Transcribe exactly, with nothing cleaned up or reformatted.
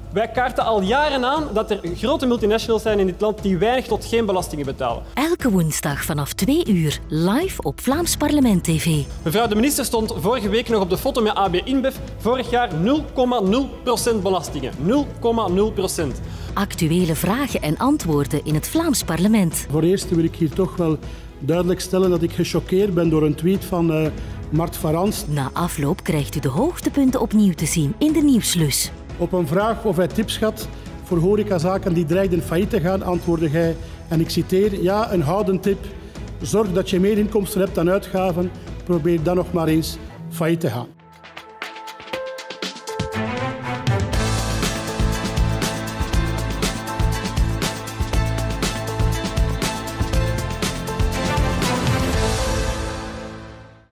Wij kaarten al jaren aan dat er grote multinationals zijn in dit land die weinig tot geen belastingen betalen. Elke woensdag vanaf twee uur, live op Vlaams Parlement T V. Mevrouw de minister stond vorige week nog op de foto met A B InBev. Vorig jaar nul komma nul procent belastingen. nul komma nul procent. Actuele vragen en antwoorden in het Vlaams Parlement. Voor eerst wil ik hier toch wel duidelijk stellen dat ik gechoqueerd ben door een tweet van uh, Mart Varans. Na afloop krijgt u de hoogtepunten opnieuw te zien in de Nieuwslus. Op een vraag of hij tips had voor horecazaken die dreigden failliet te gaan, antwoordde hij, en ik citeer, ja, een houden tip. Zorg dat je meer inkomsten hebt dan uitgaven. Probeer dan nog maar eens failliet te gaan.